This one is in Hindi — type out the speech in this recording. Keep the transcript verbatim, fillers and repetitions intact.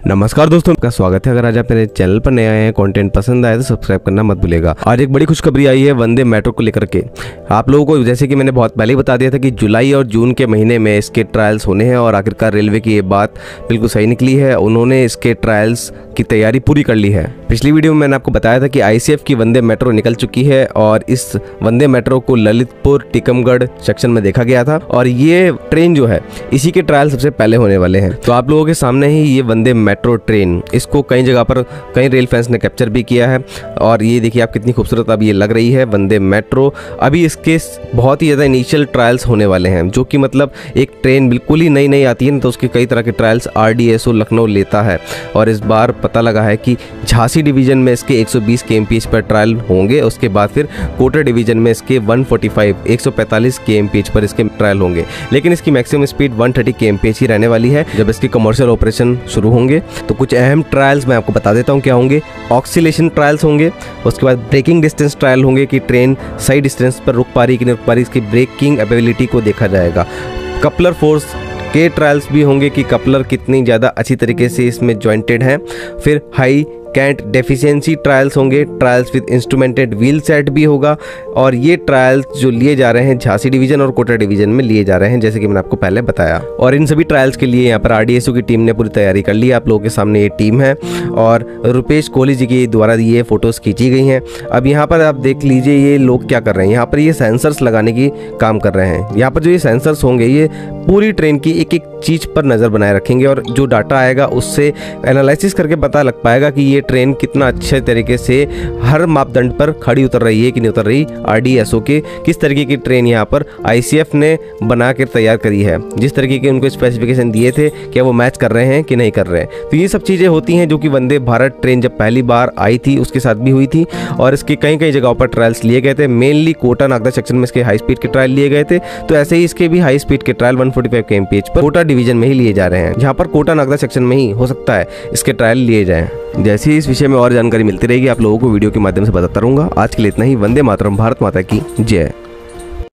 नमस्कार दोस्तों, आपका स्वागत है। अगर आज आप मेरे चैनल पर नए आए हैं, कंटेंट पसंद आए तो सब्सक्राइब करना मत भूलिएगा। आज एक बड़ी खुशखबरी आई है वंदे मेट्रो को लेकर के। आप लोगों को जैसे कि मैंने बहुत पहले ही बता दिया था कि जुलाई और जून के महीने में इसके ट्रायल्स होने हैं और आखिरकार रेलवे की ये बात बिल्कुल सही निकली है। उन्होंने इसके ट्रायल्स की तैयारी पूरी कर ली है। पिछली वीडियो में मैंने आपको बताया था कि आईसीएफ की वंदे मेट्रो निकल चुकी है और इस वंदे मेट्रो को ललितपुर टीकमगढ़ सेक्शन में देखा गया था और ये ट्रेन जो है इसी के ट्रायल सबसे पहले होने वाले हैं। तो आप लोगों के सामने ही ये वंदे मेट्रो ट्रेन, इसको कई जगह पर कई रेल फैंस ने कैप्चर भी किया है और ये देखिए आप कितनी खूबसूरत अब ये लग रही है वंदे मेट्रो। अभी इसके बहुत ही ज़्यादा इनिशियल ट्रायल्स होने वाले हैं, जो कि मतलब एक ट्रेन बिल्कुल ही नई नई आती है ना तो उसके कई तरह के ट्रायल्स आरडीएसओ लखनऊ लेता है। और इस बार पता लगा है कि झांसी डिवीजन में इसके एक सौ बीस केएमपीएच पर ट्रायल होंगे, उसके बाद फिर कोटा डिवीजन में इसके एक सौ पैंतालीस एक सौ पैंतालीस केएमपीएच पर इसके ट्रायल होंगे। लेकिन इसकी मैक्सिमम स्पीड एक सौ तीस केएमपीएच ही रहने वाली है जब इसके कमर्शियल ऑपरेशन शुरू होंगे। तो कुछ अहम ट्रायल्स मैं आपको बता देता हूँ क्या होंगे। ऑक्सीलेशन ट्रायल्स होंगे, उसके बाद ब्रेकिंग डिस्टेंस ट्रायल होंगे कि ट्रेन सही डिस्टेंस पर रुक पा रही कि नहीं रुक पा रही, इसकी ब्रेकिंग एबिलिटी को देखा जाएगा। कपलर फोर्स के ट्रायल्स भी होंगे कि कपलर कितनी ज़्यादा अच्छी तरीके से इसमें जॉइंटेड हैं। फिर हाई कैंट डेफिशिएंसी ट्रायल्स होंगे, trials with instrumented wheel set भी होगा। और ये ट्रायल्स जो लिए जा रहे हैं झांसी डिवीजन और कोटा डिवीजन में लिए जा रहे हैं, जैसे कि मैंने आपको पहले बताया। और इन सभी ट्रायल्स के लिए यहाँ पर आरडीएसओ की टीम ने पूरी तैयारी कर ली है। आप लोगों के सामने ये टीम है और रुपेश कोहली जी के द्वारा ये फोटोज़ खींची गई हैं। अब यहाँ पर आप देख लीजिए ये लोग क्या कर रहे हैं। यहाँ पर ये सेंसर्स लगाने की काम कर रहे हैं। यहाँ पर जो ये सेंसर्स होंगे ये पूरी ट्रेन की एक एक चीज़ पर नज़र बनाए रखेंगे और जो डाटा आएगा उससे एनालिसिस करके पता लग पाएगा कि ये ट्रेन कितना अच्छे तरीके से हर मापदंड पर खड़ी उतर रही है कि नहीं उतर रही। आरडीएसओ के किस तरीके की ट्रेन यहाँ पर आईसीएफ ने बना कर तैयार करी है, जिस तरीके के उनको स्पेसिफिकेशन दिए थे क्या वो मैच कर रहे हैं कि नहीं कर रहे हैं। तो ये सब चीज़ें होती हैं जो कि वंदे भारत ट्रेन जब पहली बार आई थी उसके साथ भी हुई थी और इसके कई कई जगहों पर ट्रायल्स लिए गए थे। मेनली कोटा नागदा सेक्शन में इसके हाई स्पीड के ट्रायल लिए गए थे, तो ऐसे ही इसके भी हाई स्पीड के ट्रायल एक सौ पैंतालीस केएमपीएच पर कोटा डिवीजन में ही लिए जा रहे हैं, जहाँ पर कोटा नागदा सेक्शन में ही हो सकता है इसके ट्रायल लिए जाएं। जैसे ही इस विषय में और जानकारी मिलती रहेगी आप लोगों को वीडियो के माध्यम से बताता रहूंगा। आज के लिए इतना ही। वंदे मातरम, भारत माता की जय।